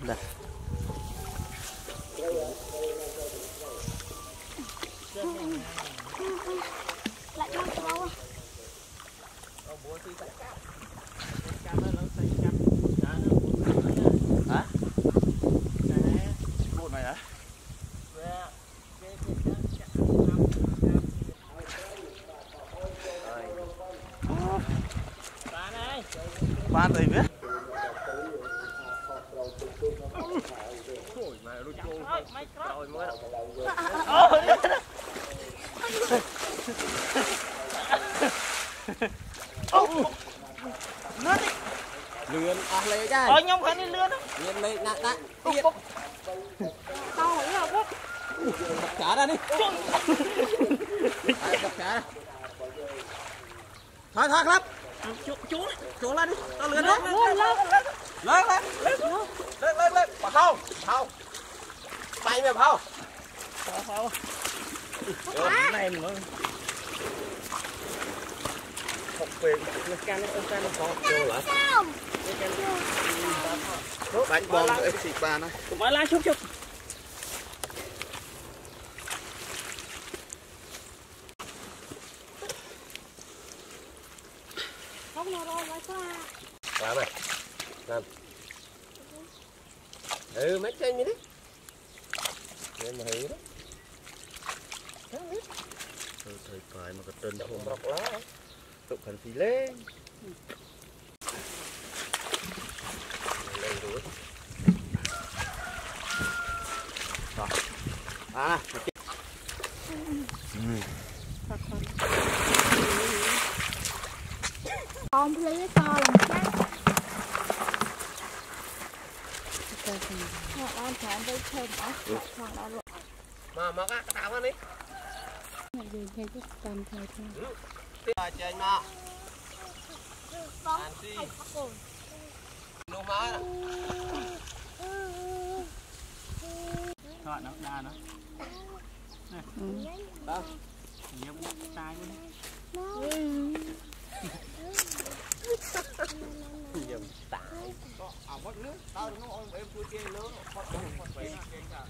Đây. Lại đang đâu? Hả? Một này hả? Ba này biết. Lươn à lấy cái. Ôi nhông phải đi lươn đó. Lươn lấy nặng nặng. Tao hỏi là quốc. Đập cá ra đi. Đập cá ra. Thôi thôi lắm. Chú lên đi. Tao lươn đó. Lên. Bà không. Bay mày không. Sao? Này nữa. Học về can nó có vô lại. Đánh bom X3 này. Cũng phải lá chút. Không nào rồi, lại qua. Làm này. Làm. Mấy chân như thế. Nên mà hiểu đó. Thời phải mà cái tên không bọc lá. Tụi cần phí lên. Lên rồi. Rồi. À, Con lấy cái to làm chắc. Họ ăn thả với thêm đó. Họ đó. mà cái tao đi. Này gì thấy cái tầm thời thôi. Chơi mà. Ăn đi. Nô má. Thôi nó đa nó. Đâu? Nhiều tai luôn. Nhiều tải. Có mất nước. Tao nó ôm em cua kia lớn, mất vậy nó trên cả.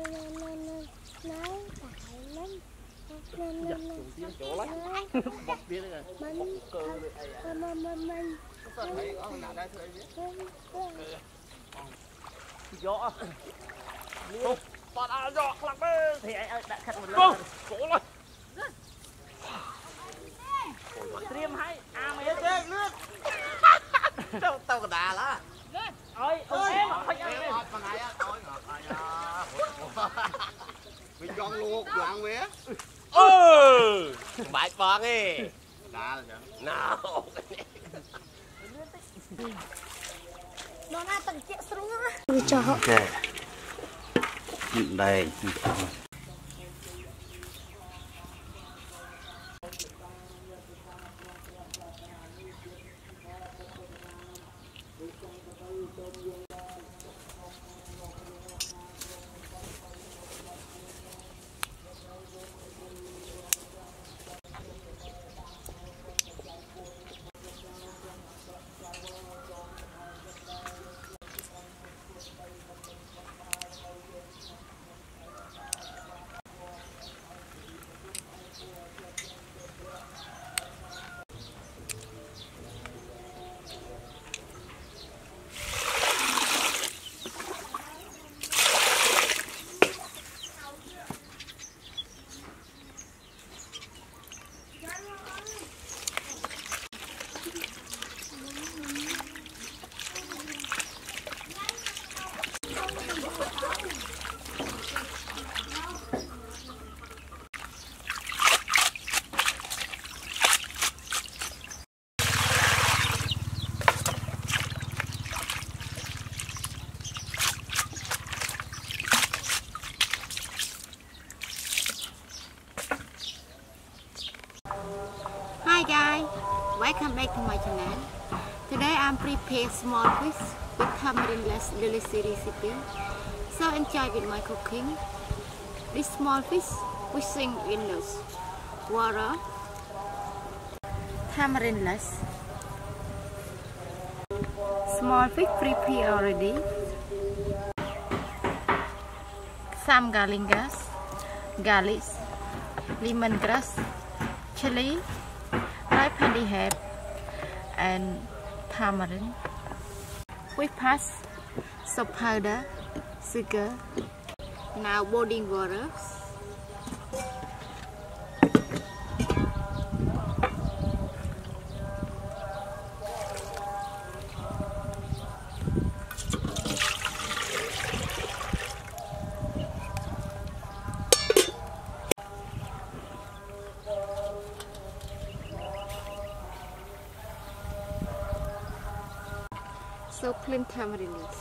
Chỗ lắm. Bọc kia rồi. Bọc cơ rồi ai à. Có thấy có nào đây thôi biết. Gió. Không, toàn ăn gió lắm thì ai đã khát một lần. Cổ lên. Tiêm hay mày chơi lướt. Tao có đà lá. Ôi em thôi em ngọt mà này á, thôi ngọt ai à. Mình con luộc loạn mía. Bãi con đi. Đà là sao? Nào. Nó ra tận chiếc xuống á. Cho họ. Ok. Đây. Hi guys, welcome back to my channel. Today I'm preparing small fish with tamarind-less delicious recipe. So enjoy with my cooking. This small fish wishing windows, water, tamarind-less. Small fish prepared already. some galingas, garlic, lemongrass, chili, ripe handy herb, and tamarind. We pass salt powder, sugar. Now boiling water. So plain tamarind leaves.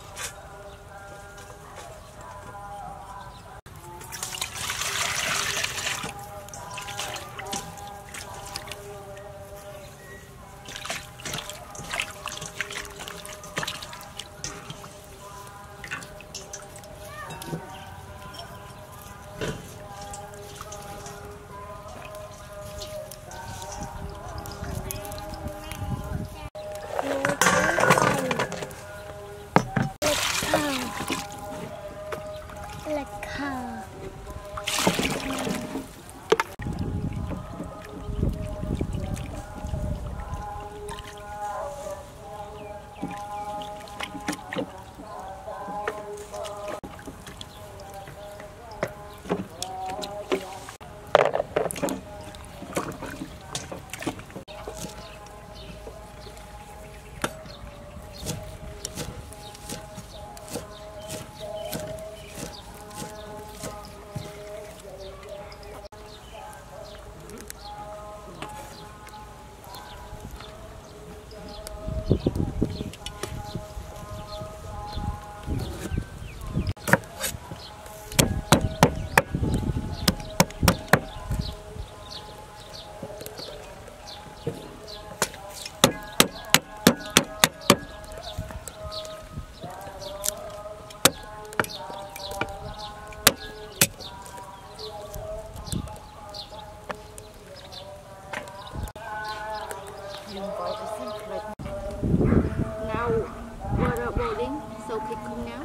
Now water boiling, so click cook now.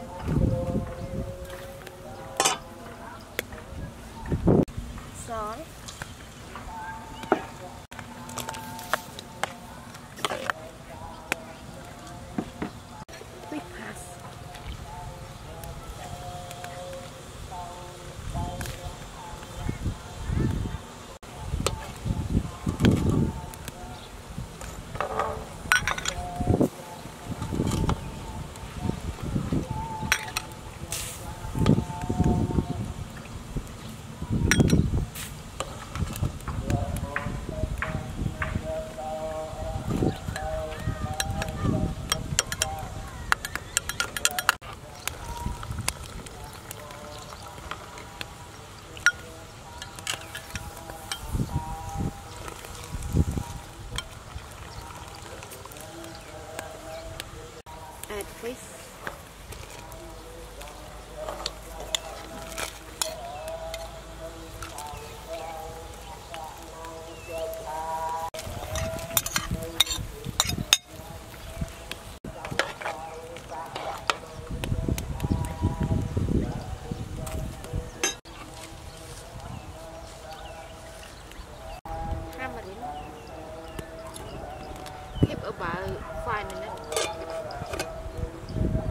Salt. Quick pass. Add fish. Tamarind. Keep about 5 minutes.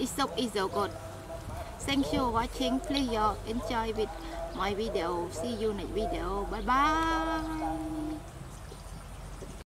is so good. Thank you for watching. Please you enjoy with my video. See you next video. Bye bye.